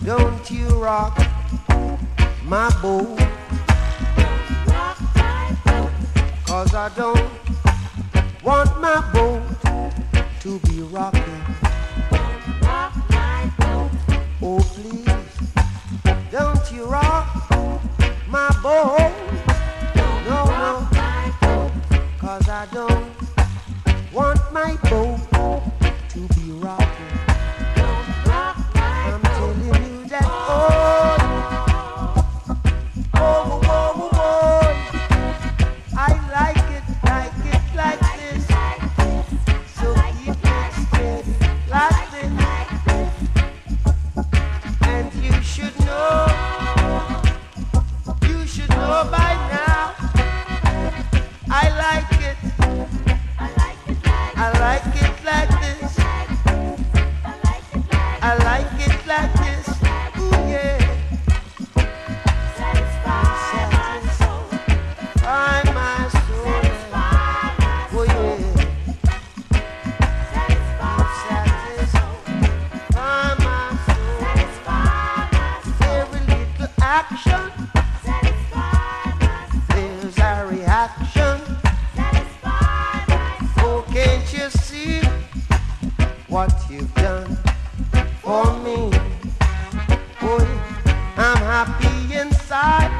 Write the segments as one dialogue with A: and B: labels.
A: Don't you rock my boat, 'cause I don't want my boat to be rocking. Oh please, don't you rock my boat. No, no, 'cause I don't want my boat to be rocking. I'm telling you that, oh, oh, oh, oh, I like it like this. So keep it steady like this. And you should know by now. I like it like this. I like it like this. Ooh yeah. Satisfy my soul. Oh yeah. Satisfy my soul. Every little action, there's a reaction. Oh, can't you see what you've done for me? Boy, I'm happy inside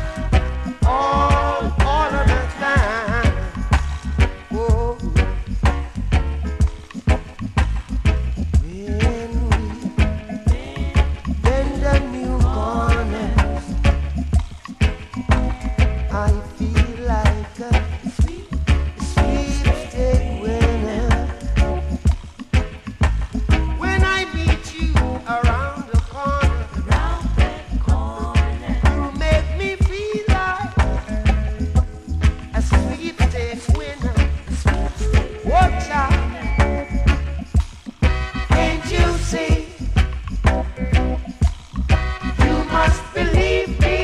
A: all of the time. Oh, when we bend the new corners, I feel like a sweepstake winner. When I meet you around the corner, you make me feel like a sweepstake winner. Watch out, can't you see? You must believe me.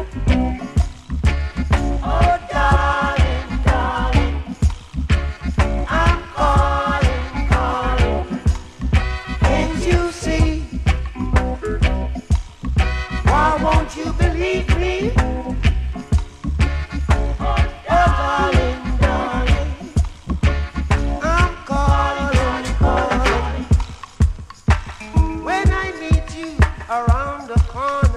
A: Oh darling, darling, I'm calling. Can't you see? Why won't you believe me? Oh darling, darling, I'm calling. When I meet you around the corner,